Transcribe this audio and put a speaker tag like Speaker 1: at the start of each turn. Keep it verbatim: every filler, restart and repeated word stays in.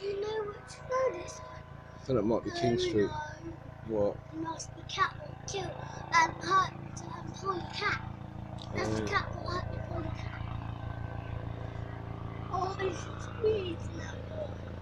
Speaker 1: you know which road it's on?
Speaker 2: I think it might be King
Speaker 1: Oh,
Speaker 2: Street.
Speaker 1: no.
Speaker 2: What?
Speaker 1: It must be cat that killed um, hurt um, Polly cat. That's the
Speaker 2: Oh.
Speaker 1: cat that hurt the Polly cat. Oh, it's squeezed now.